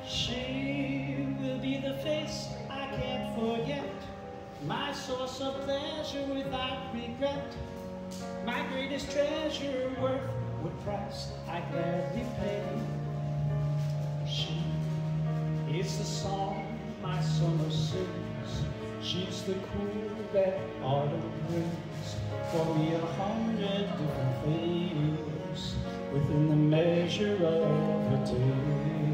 She will be the face I can't forget, my source of pleasure without regret, my greatest treasure, worth what price I gladly pay. She is the song my summer sings, she's the cool that autumn brings, for me 100 different things within the measure of a day.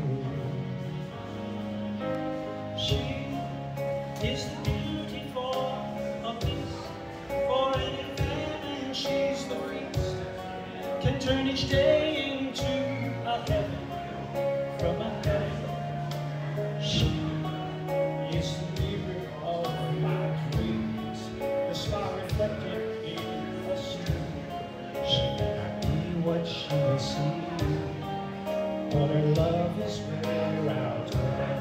She is the beauty for a feast, for any famine she's the feast, can turn each day into a heaven from a heaven. She is the mirror of my dreams, the star reflected in a stream. She may not be what she may seem, but her love is where I'll turn.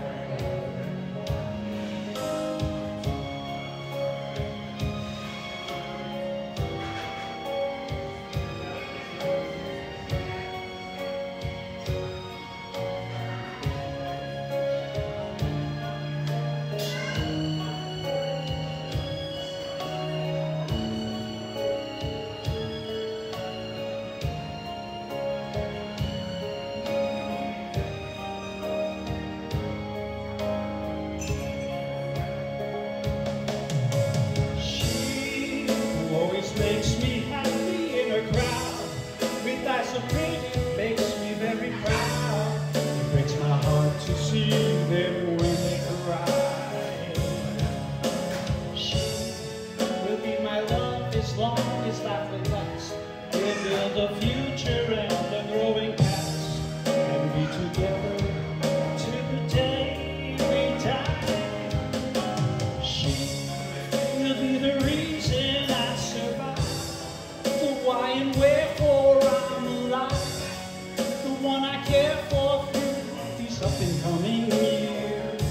Makes me happy in her crowd, with eyes so pretty, makes me very proud. It breaks my heart to see them when they cry. She will be my love as long as life will last. We'll build a future and a growing past, and be together till the day we die. She will be the reason I survive, why and wherefore I'm alive, the one I care for through these up and coming years.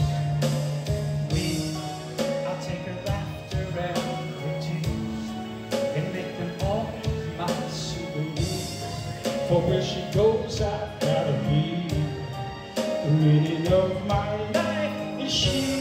I'll take her laughter and her tears and make them all my souvenirs, for where she goes I've gotta be. The meaning of my life is she.